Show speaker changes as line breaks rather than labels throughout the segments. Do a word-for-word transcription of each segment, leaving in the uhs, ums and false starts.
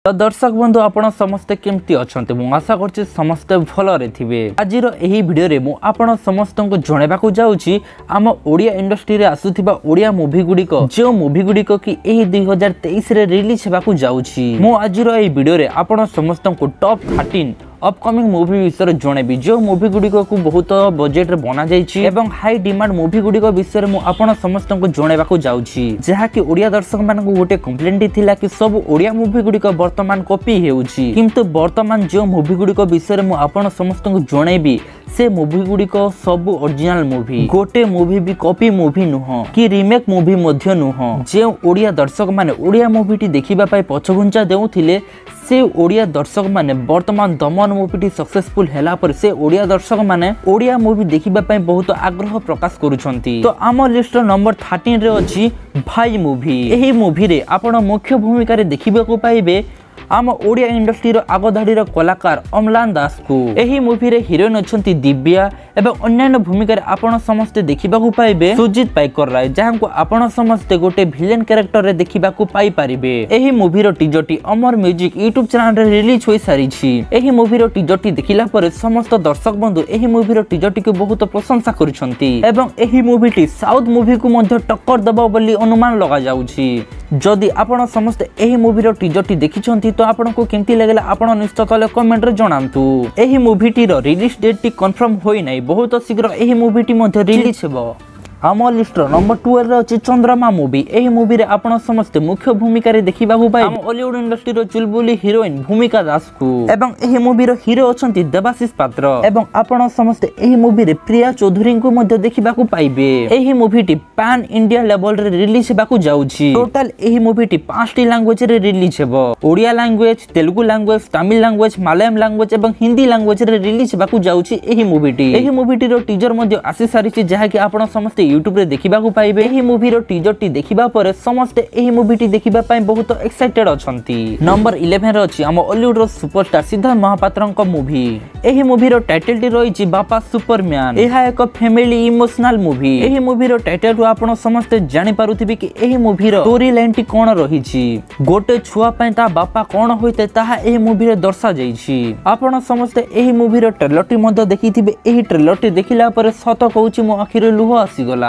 तो दर्शक बंधु आपण समस्ते केमती अच्छा मु आशा कर समस्ते भलरे थे। आज भिडियो रे मु आपण समस्त को जनवाक जाऊँगी आम ओडिया इंडस्ट्री रे आसुथिबा ओडिया मुवी गुड़िक जो मुवी गुड़िक कि दुई हजार तेईस रिलीज होगा जाऊँगी। मु आज भिडियो रे आपण समस्त को टॉप थर्टीन अपकमिंग मूवी विषय जनबी जो मूवी गुड़िक को बहुत बजेट रे बना जाइछि एवं हाई डिमांड मूवी गुड़िक विषय में आपण समस्त को जनवाक जाउछि जहाँकि ओडिया दर्शक मान गोटे कंप्लेंट थिला कि सब ओडिया मूवी गुड़िक वर्तमान कॉपी हेउछि किंतु वर्तमान जो मूवी गुड़िक विषय में आपण समस्त को जनबी से मूवी गुड़िक सब ओरिजिनल मूवी गोटे मूवी भी कॉपी मूवी नुह कि रिमेक मूवी मध्य नुह जो ओडिया दर्शक माने ओडिया मूवी टी देखिबा पाई पछघुंचा देउथिले से ओडिया दर्शक माने वर्तमान दमन मूवी सक्सेसफुल हैला पर से ओडिया दर्शक माने ओडिया मूवी देखिबा पाई बहुत आग्रह प्रकाश करूछंती। तो आम लिस्ट नंबर थर्टीन रे अछि भाई मूवी। एही मूवी रे आपण मुख्य भूमिका रे देखिबा को पाइबे आम ओडिया इंडस्ट्री रो आगधाड़ीर कलाकार अम्लान दास को। एही मूवी रे हीरोइन अछंती दिव्या एवं अन्य भूमिका रे आपण समस्ते देखिबा को पाइबे सुजीत पाइकर राय जहां को आपण समस्ते गोटे विलेन कैरेक्टर रे देखिबा को पाई परिबे। एही मूवी रो टीजर टी अमर म्यूजिक यूट्यूब चैनल रे रिलीज होई सारी छी। एही मूवी रो टीजर टी देखिला पर समस्त दर्शक बंधु एही मूवी रो टीजर टी को बहुत प्रशंसा करूछंती एवं एही मूवी टी साउथ मूवी को मध्ये टक्कर दबा बोली अनुमान लगा जाउछि। जदि आपण समस्त एही मूवी रो टीजर टी देखिछंती तो आपण को केमती लागला आपण निश्चित तले कमेंट रे जणांतु। एही मूवी टी रो रिलीज डेट टी कंफर्म होई नै बहुत शीघ्र एही मूवी टी मध्ये रिलीज हेबो। आम लिस्ट नंबर ट्वेल्व रे अछि चंद्रमा मूवी। एही मूवी रे आपण समस्त मुख्य भूमिका रे देखिबा को पाइ हम हॉलीवुड इंडस्ट्री रो चुलबुली हीरोइन भूमिका दास को एवं एही मूवी रो हीरो अछंती देवाशीष पात्र एवं आपण समस्त एही मूवी रे प्रिया चौधरी को मध्ये देखिबा को पाइबे। एही मूवी टी पैन इंडिया लेवल रे रिलीज हेबा को जाउछि। टोटल एही मूवी टी पाँच लैंग्वेज रे रिलीज हेबो। Odia language, Telugu language, Tamil language, Malayalam language एवं हिंदी लैंग्वेज रे रिलीज हेबा को जाउछि। एही मूवी टी एही मूवी टी रो टीजर मध्ये आसी सारिछि जहा कि आपण समस्त यूट्यूब रे देखिबा को पाइबे। एही मूवी रो टीजर टी देखिबा पर समस्त एही मूवी टी देखिबा पई बहुत एक्साइटेड अछंती। नंबर इलेवन रे अछि हम हॉलीवुड रो सुपरस्टार सिद्धार्थ महापात्रक मूवी। एही मूवी रो टाइटल टी रहिछि बापा सुपरमैन। एहा एक फैमिली इमोशनल मूवी। एही मूवी रो टाइटल रो आपण समस्त जानि पारुथिबे कि एही मूवी रो स्टोरी लाइन टी कोन रहिछि गोटे छुआ पई ता बापा कोन होइते ताहा एही मूवी रे दर्शा जाइछि। आपण समस्त एही मूवी रो ट्रेलर टी मध्ये देखिथिबे। एही ट्रेलर टी देखिला पर सत कहूछि मो आखिरे लुह आसी गला।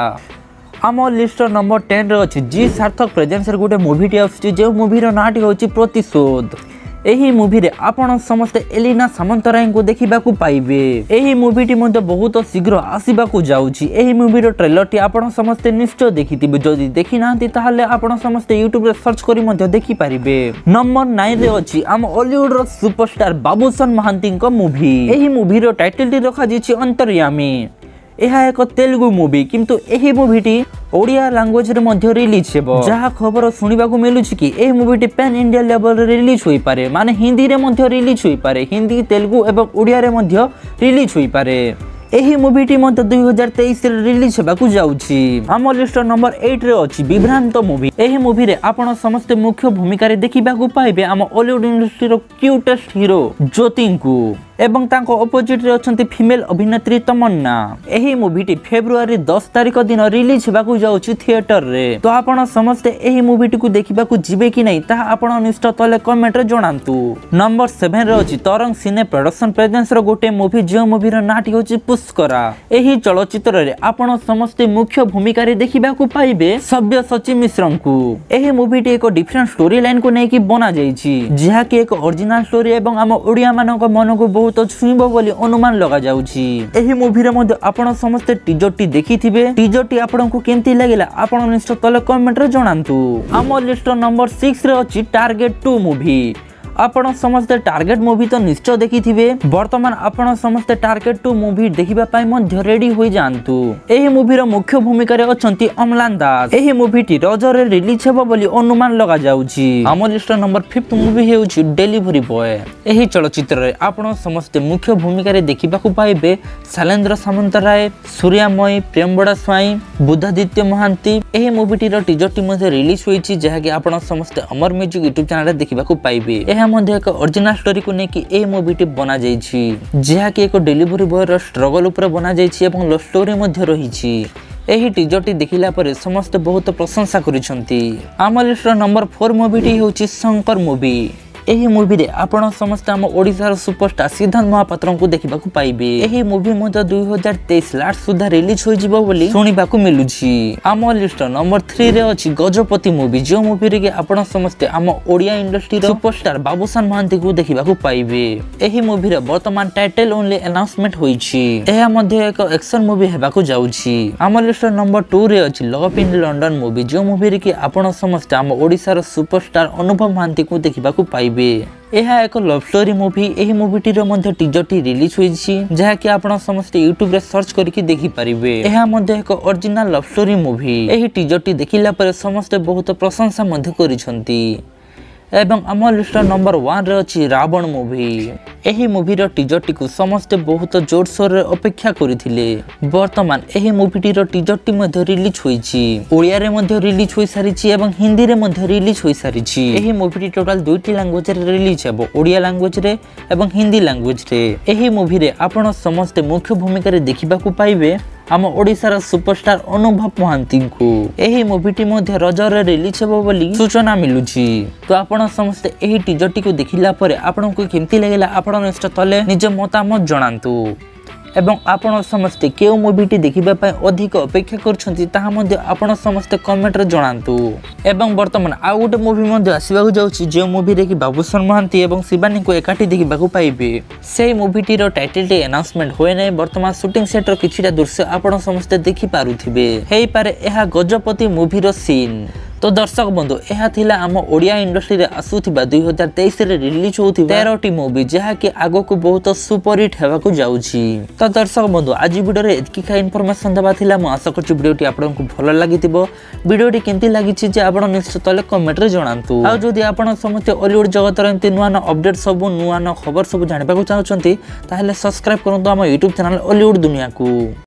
आम लिस्ट नंबर टेन रे अछि जी सार्थक प्रेजेंस रे गोटे मूवी टी आछि जे मूवी रो नाटी होछि प्रतिशोध। एही मूवी रे आपण समस्त एलिना सामंतराय को देखिबा को पाइबे। एही मूवी टी मध्ये बहुत शीघ्र आसीबा को जाउछि। एही मूवी रो ट्रेलर टी आपण समस्त निश्चय देखिथिबे। जदि देखि नांती ताहाले आपण समस्त यूट्यूब रे सर्च करी मध्ये देखि पारिबे। नंबर नाइन रे अछि आम हॉलीवुड रो सुपरस्टार बाबूसन महांती को मूवी। एही मूवी रो टाइटल टी रखा जिछि अंतर्यामी। एहा एक तेलुगु मूवी किंतु एही मूवी टी ओडिया लैंग्वेज रे मध्ये रिलीज हेबो। जहा खबर सुनिबा को मिलुछि कि एही मूवी टी पैन इंडिया लेवल रे रिलीज होई पारे माने हिंदी रे मध्ये रिलीज होई पारे हिंदी तेलुगु एवं ओडिया रे मध्ये रिलीज होई पारे। एही मूवी टी मध्ये दुई हजार तेईस रे रिलीज हेबा को जाउछि। आम लिस्ट नंबर एट रे अछि विभ्रांत मूवी। एही मूवी रे आपण समस्त मुख्य भूमिका रे देखिबा को पाइबे आम हॉलीवुड इंडस्ट्री रो क्यूटेस्ट हीरो ज्योति को एवं तांको अपोजिट रे अछंती फीमेल अभिनेत्री तमन्ना। एही मूवी टी फेब्रुआरी दस तारिख दिन रिलीज हेबा को जाउछि थिएटर रे। तो आपण समस्त एही मूवी टी को देखिबा को जिबे कि नै ता आपण निश्चित तले कमेंट रे जणांतु। नंबर सेवन रे अछि तरंग सिने प्रोडक्शन प्रेजेंस रो गोटे मूवी जो मूवी रो नाटी होछि पुष्करा। एही चलचित्र रे आपण समस्त मुख्य भूमिका रे देखिबा को पाइबे सब्यसाची मिश्र को। एही मूवी टी एक डिफरेंट स्टोरी लाइन को नै कि बना जाइछि जहा कि एक ओरिजिनल स्टोरी एवं हम ओडिया मानक मन को बहुत छुईबो बोली अनुमान लगा जाउछि। एही मूवी रे मध्ये आपण समस्त टीजर टी देखिथिबे। टीजर टी आपण को केमती लागिला आपण निश्चित तले कमेंट रे जणांतु। आम लिस्ट नंबर सिक्स रे अछि टारगेट टू मूवी। आपण समस्त टारगेट मूवी तो निश्चय देखिथिबे। वर्तमान आपण समस्त टारगेट टू मूवी देखिबा पाई मध्ये रेडी होई जानतु। एही मूवी रो मुख्य भूमिका रे अछंती अम्लान दास। एही मूवी टी रजर रे रिलीज हेबो बोली अनुमान लगा जाउछि। आम लिस्ट नंबर फिफ्थ मूवी हेउछि डिलीवरी बॉय। एही चलचित्र रे आपण समस्त मुख्य भूमिका रे देखिबा को पाइबे शैलेंद्र सामंतराय, सूर्यामयी, प्रेमबड़ा स्वाई, बुद्धादित्य महांती। एही मूवी टी रो टीजर टी मध्ये रिलीज होईछि जहा कि आपण समस्त अमर म्यूजिक यूट्यूब चैनल रे देखिबा को पाइबे। एहा मध्ये एक ओरिजिनल स्टोरी को नेकी ए मूवी टी बना जाइछि जहा कि एक डिलीवरी बॉय रो स्ट्रगल ऊपर बना जाइछि एवं लव स्टोरी मध्ये रहिछि। एही टीजर टी देखिला पर समस्त बहुत प्रशंसा करिसंती। आम लिस्ट नंबर फोर मूवी टी होछि शंकर मूवी। एही मूवी रे आपण समस्त आम ओडिसा रो सुपरस्टार सिद्धांत महापात्र को देखा पाइबे। एही मूवी मध्य दुई हजार तेईस लास्ट सुधा रिलीज हो जिवो बोली सुनिबाकू मिलुछि। आम लिस्ट नंबर थ्री रे अछि गजपति मूवी, जो मूवी रे आपण समस्त आम ओडिया इंडस्ट्री रो सुपरस्टार बाबूसान महांती को देखा पाइबे। एही मूवी रे वर्तमान टाइटल ओनली अनाउंसमेंट होईछि। एहा मध्य एक एक्शन मूवी हेबाकू जाउछि। आम लिस्ट नंबर टू रे अछि लव इन लंडन मूवी, जो मूवी रे कि आपण समस्त आम ओडिसा रो सुपरस्टार अनुभव महांती को देखा पाइबे। यह एक लव स्टोरी मूवी। एही मूवीटी रो मध्य टीजर टी रिलीज होईछि, जहा कि आपण समस्त यूट्यूब रे सर्च करके देखि परिबे। यह मध्य एक ओरिजिनल लव स्टोरी मूवी। एही टीजर टी देखिला पर समस्त बहुत प्रशंसा मध्य करिसंती। एवं आम लिस्ट नंबर वन रे अछि रावण मूवी। एही मूवी रो टीजर टी को समस्त बहुत जोरसोर रे अपेक्षा करिथिले। वर्तमान एही मूवीटी रो टीजर टी मध्य रिलीज होईछि। ओडिया रे मध्य रिलीज होई सारिछि एवं हिंदी रे मध्य रिलीज होई सारिछि। एही मूवीटी टोटल दुईटी लैंग्वेज रे रिलीज हेबो, ओडिया लैंग्वेज रे एवं हिंदी लैंग्वेज रे। एही मूवी रे आपण समस्त मुख्य भूमिका रे देखिबाकू पाइबे आम ओडिसा सुपरस्टार अनुभव महांती को। एही मूवीटी मध्य रजर रिलीज हेबो बोली सूचना मिलुछि। तो आपण समस्त एही टीजर टी को देखिला परे आपण को केमती लागिला आपण निश्चित तले निज मतामत जणांतु। एवं आपण समस्ते केउ मूवीटी देखिबा पय अधिक अपेक्षा करछंती ताहा मध्य आपण समस्ते कमेंट रे जणांतु। एवं वर्तमान आ गोटे मूवी मध्य आसीबाकू जाउछि, जे मूवी रे कि बाबूसान महांती एवं शिवानी को एकाठी देखिबाकू पाइबे। सेही मूवीटी रो टाइटल टी अनाउंसमेंट होय नै, वर्तमान शूटिंग सेट रो किछिटा दृश्य आपण समस्ते देखि पारुथिबे। हेई पारे एहा गजपति मूवी रो सीन। तो दर्शक बंधु यह थिला आम ओडिया इंडस्ट्री रे आसुथिबा दुई हजार तेईस रे रिलीज होथिबा तेरह मूवी, जहा कि आगो को बहुत सुपर हिट हेबाकू जाउछि। तो दर्शक बंधु आज वीडियो रे एतकी का इन्फॉर्मेशन दबा थिला। मु आशा करछि वीडियोटी आपनको भलो लागिथिबो। वीडियोटी केंती लागिछि जे आपण निश्चित तले कमेंट रे जणांतु। आ जदि आपण समस्त हॉलीवुड जगत रे एंती नुआ न अपडेट सब नुआ न खबर सब जानिबाकू चाहउछंती, ताहेले सब्सक्राइब करंतु आम यूट्यूब चैनल हॉलीवुड दुनिया को।